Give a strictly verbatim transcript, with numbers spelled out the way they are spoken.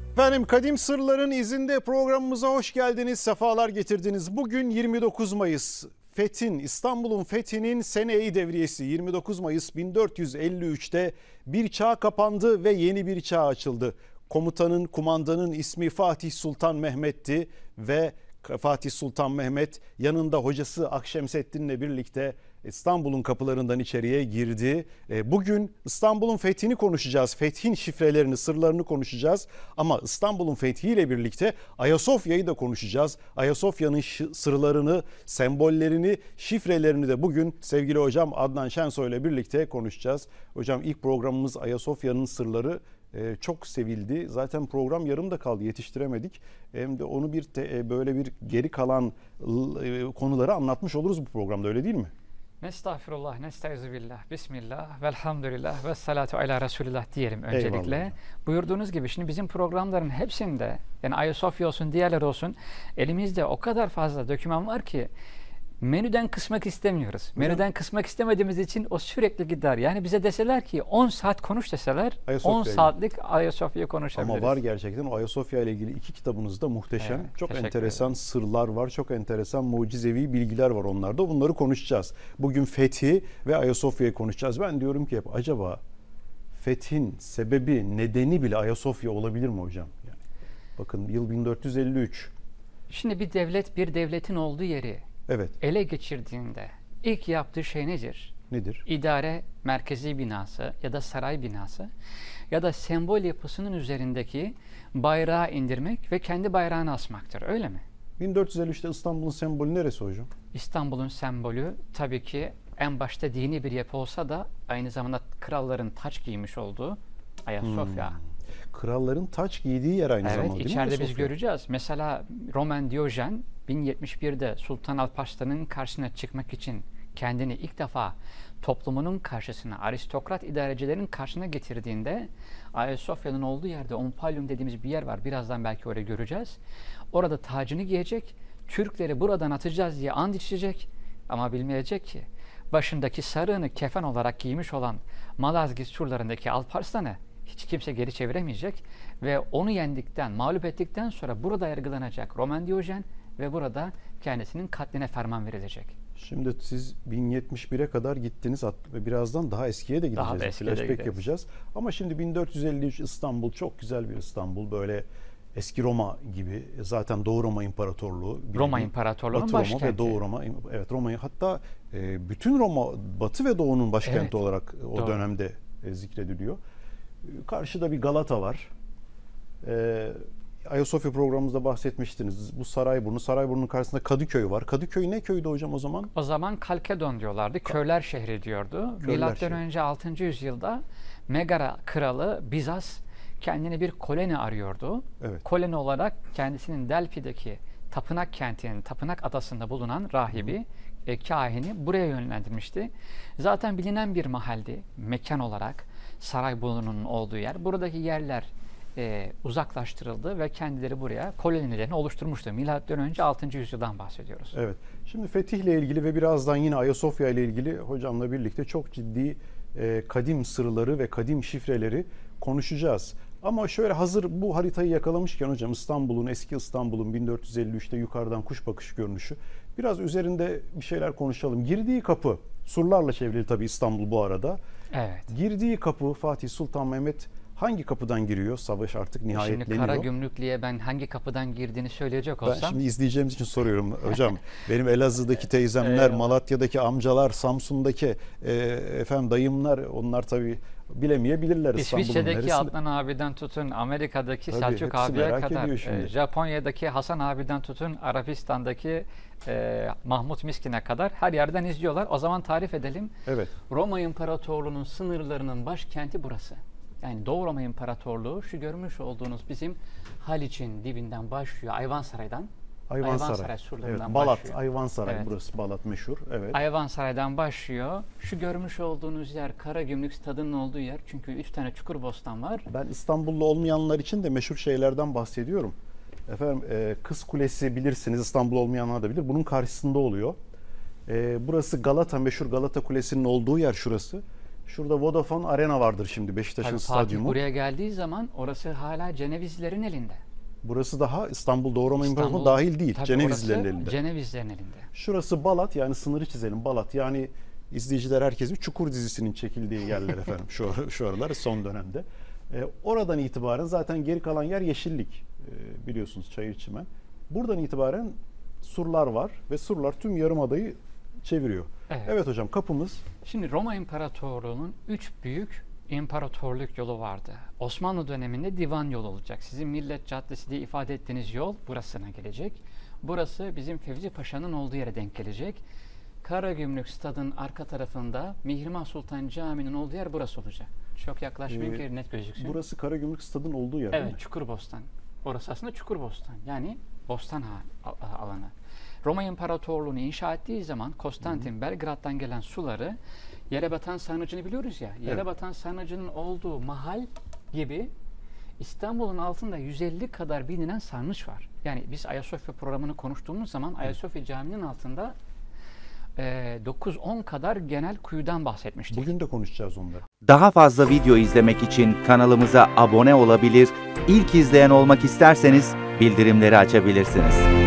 Efendim Kadim Sırların izinde programımıza hoş geldiniz, sefalar getirdiniz. Bugün yirmi dokuz Mayıs, Fethin, İstanbul'un fethinin sene-i devriyesi. yirmi dokuz Mayıs bin dört yüz elli üç'te bir çağ kapandı ve yeni bir çağ açıldı. Komutanın, kumandanın ismi Fatih Sultan Mehmet'ti ve Fatih Sultan Mehmet yanında hocası Akşemseddin'le birlikte İstanbul'un kapılarından içeriye girdi. Bugün İstanbul'un fethini konuşacağız. Fethin şifrelerini, sırlarını konuşacağız. Ama İstanbul'un fethiyle birlikte Ayasofya'yı da konuşacağız. Ayasofya'nın sırlarını, sembollerini, şifrelerini de bugün sevgili hocam Adnan Şensoy ile birlikte konuşacağız. Hocam ilk programımız Ayasofya'nın sırları. Ee, çok sevildi. Zaten program yarım da kaldı, yetiştiremedik. Hem de onu bir te, böyle bir geri kalan e, konuları anlatmış oluruz bu programda, öyle değil mi? Nestağfirullah, nestaizubillah, bismillah, velhamdülillah ve salatu ala Resulillah diyelim öncelikle. Eyvallah. Buyurduğunuz gibi şimdi bizim programların hepsinde, yani Ayasofya olsun, diğerler olsun, elimizde o kadar fazla doküman var ki menüden kısmak istemiyoruz. Menüden kısmak istemediğimiz için o sürekli gider. Yani bize deseler ki on saat konuş deseler on saatlik Ayasofya konuşabiliriz. Ama var gerçekten o Ayasofya ile ilgili iki kitabınız da muhteşem. Evet, çok enteresan ederim. Sırlar var, çok enteresan mucizevi bilgiler var onlarda. Bunları konuşacağız. Bugün fethi ve Ayasofya'yı konuşacağız. Ben diyorum ki hep acaba fethin sebebi, nedeni bile Ayasofya olabilir mi hocam? Yani bakın yıl bin dört yüz elli üç. Şimdi bir devlet bir devletin olduğu yeri evet. ele geçirdiğinde ilk yaptığı şey nedir? Nedir? İdare merkezi binası ya da saray binası ya da sembol yapısının üzerindeki bayrağı indirmek ve kendi bayrağını asmaktır. Öyle mi? bin dört yüz elli üç'te İstanbul'un sembolü neresi hocam? İstanbul'un sembolü tabii ki en başta dini bir yapı olsa da aynı zamanda kralların taç giymiş olduğu Ayasofya. Hmm. Kralların taç giydiği yer aynı evet, zamanda değil mi? Evet, içeride biz Ayasofya? göreceğiz. Mesela Roman Diyojen bin yetmiş bir'de Sultan Alparslan'ın karşısına çıkmak için kendini ilk defa toplumunun karşısına, aristokrat idarecilerin karşısına getirdiğinde Ayasofya'nın olduğu yerde Ompalium dediğimiz bir yer var. Birazdan belki orayı göreceğiz. Orada tacını giyecek, Türkleri buradan atacağız diye and içecek ama bilmeyecek ki başındaki sarığını kefen olarak giymiş olan Malazgirt surlarındaki Alparslan'ı hiç kimse geri çeviremeyecek ve onu yendikten, mağlup ettikten sonra burada yargılanacak Roman Diyojen ve burada kendisinin katline ferman verilecek. Şimdi siz bin yetmiş bir'e kadar gittiniz ve birazdan daha eskiye de gideceğiz. Daha da eskiye de Flashback yapacağız. Ama şimdi bin dört yüz elli üç İstanbul çok güzel bir İstanbul. Böyle eski Roma gibi, zaten Doğu Roma İmparatorluğu. Roma İmparatorluğu'nun Batı başkenti. Roma ve Doğu Roma. Evet, Roma'yı hatta bütün Roma, Batı ve Doğu'nun başkenti evet, olarak o doğru. dönemde zikrediliyor. Karşıda bir Galata var. Ee, Ayasofya programımızda bahsetmiştiniz. Bu Sarayburnu. Sarayburnu'nun karşısında Kadıköy var. Kadıköy ne köydü hocam o zaman? O zaman Kalkedon diyorlardı. Köyler şehri diyordu. Milattan önce altıncı yüzyılda Megara kralı Bizas kendine bir koloni arıyordu. Evet. Koloni olarak kendisinin Delphi'deki tapınak kentinin, tapınak adasında bulunan rahibi, e, kahini buraya yönlendirmişti. Zaten bilinen bir mahaldi mekan olarak Sarayburnu'nun olduğu yer. Buradaki yerler e, uzaklaştırıldı ve kendileri buraya kolonilerini oluşturmuştu. Milattan önce altıncı yüzyıldan bahsediyoruz. Evet. Şimdi fetihle ilgili ve birazdan yine Ayasofya ile ilgili hocamla birlikte çok ciddi e, kadim sırları ve kadim şifreleri konuşacağız. Ama şöyle hazır bu haritayı yakalamışken hocam, İstanbul'un, eski İstanbul'un bin dört yüz elli üç'te yukarıdan kuş bakışı görünüşü. Biraz üzerinde bir şeyler konuşalım. Girdiği kapı, surlarla çevrili tabii İstanbul bu arada. Evet. Girdiği kapı Fatih Sultan Mehmet hangi kapıdan giriyor? Savaş artık nihayetleniyor. Şimdi Karagümrüklü'ye ben hangi kapıdan girdiğini söyleyecek olsam. Ben şimdi izleyeceğimiz için soruyorum hocam. Benim Elazığ'daki teyzemler, Malatya'daki amcalar, Samsun'daki e, efendim dayımlar, onlar tabii bilemeyebilirler İstanbul'un İsviçre'deki neresinde. Adnan abiden tutun, Amerika'daki tabii, Selçuk abiye kadar, e, Japonya'daki Hasan abiden tutun, Arapistan'daki e, Mahmut Miskin'e kadar her yerden izliyorlar. O zaman tarif edelim. Evet. Roma İmparatorluğu'nun sınırlarının başkenti burası. Yani Doğu Roma İmparatorluğu şu görmüş olduğunuz bizim Haliç'in dibinden başlıyor, Ayvansaray'dan. Ayvansaray, Ayvansaray surlarından evet, Balat, başlıyor. Ayvansaray evet. burası, Balat meşhur. Evet. Ayvansaray'dan başlıyor. Şu görmüş olduğunuz yer Karagümrük stadının olduğu yer. Çünkü üç tane çukur bostan var. Ben İstanbullu olmayanlar için de meşhur şeylerden bahsediyorum. Efendim e, Kız Kulesi bilirsiniz, İstanbul olmayanlar da bilir. Bunun karşısında oluyor. E, burası Galata, meşhur Galata Kulesi'nin olduğu yer şurası. Şurada Vodafone Arena vardır şimdi, Beşiktaş'ın Tabii stadyumu. Fatih buraya geldiği zaman orası hala Cenevizlilerin elinde. Burası daha İstanbul Doğu Roma İmparatorluğu İstanbul- dahil değil. Tabii Cenevizlilerin orası elinde. Cenevizlerin elinde. Şurası Balat, yani sınırı çizelim, Balat. Yani izleyiciler, herkes bir Çukur dizisinin çekildiği yerler efendim şu, şu aralar son dönemde. Ee, oradan itibaren zaten geri kalan yer yeşillik, ee, biliyorsunuz, çayır çimen. Buradan itibaren surlar var ve surlar tüm yarımadayı çeviriyor. Evet. Evet hocam, kapımız. Şimdi Roma İmparatorluğu'nun üç büyük imparatorluk yolu vardı. Osmanlı döneminde divan yolu olacak. Sizin Millet Caddesi diye ifade ettiğiniz yol burasına gelecek. Burası bizim Fevzi Paşa'nın olduğu yere denk gelecek. Karagümrük Stad'ın arka tarafında Mihrimah Sultan Camii'nin olduğu yer burası olacak. Çok yaklaşmayayım Ee, ki net gözüksün. Burası Karagümrük Stad'ın olduğu yer değil mi? Evet, Çukurbostan. Orası aslında Çukurbostan. Yani Bostan ha- a- alanı. Roma İmparatorluğu'nu inşa ettiği zaman Konstantin Belgrad'dan gelen suları Yerebatan Sarnıcı'nı biliyoruz ya. Yerebatan Sarnıcı'nın olduğu mahal gibi İstanbul'un altında yüz elli kadar bilinen sarnıç var. Yani biz Ayasofya programını konuştuğumuz zaman Ayasofya Camii'nin altında e, dokuz on kadar genel kuyudan bahsetmiştik. Bugün de konuşacağız onları. Daha fazla video izlemek için kanalımıza abone olabilir, ilk izleyen olmak isterseniz bildirimleri açabilirsiniz.